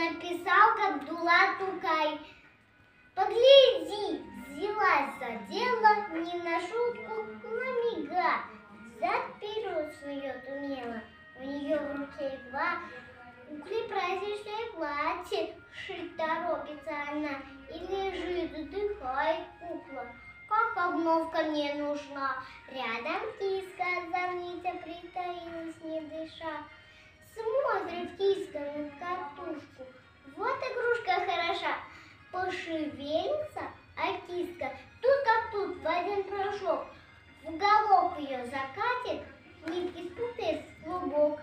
написал Габдулла Тукай. Погляди, взялась за дело, не на шутку намигать. Зад-вперед снует умело, у нее в руке игла. Кукле праздничное платье, шить торопится она, и лежит, вздыхает кукла. Как обновка не нужна, рядом киска зорница притаилась, не дыша. Смотрит киска на катушку, вот игрушка хороша. Пошевелится, а киска тут как тут в один прыжок. В уголок ее закатит, нитки спутает в клубок.